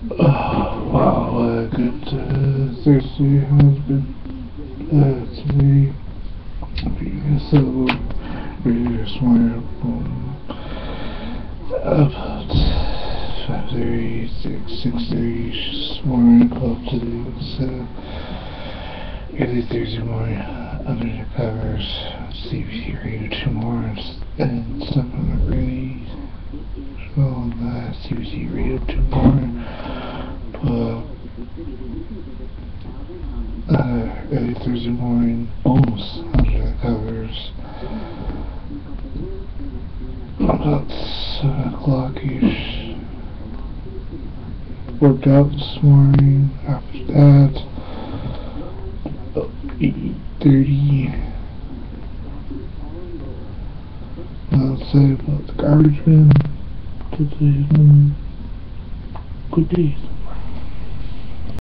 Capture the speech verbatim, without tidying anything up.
Oh, wow, a good uh, Thursday has been uh, today. So, we just went up um, about five thirty, six, six thirty this morning, up today. So, early Thursday morning, under the covers, C B C Radio two more, and stuff on the really well, uh, C B C Radio two more. But uh, early Thursday morning, almost under the covers, about seven o'clock-ish. Worked out this morning. After that, about eight thirty. I'll say about the garbage bin. Good day. Good day.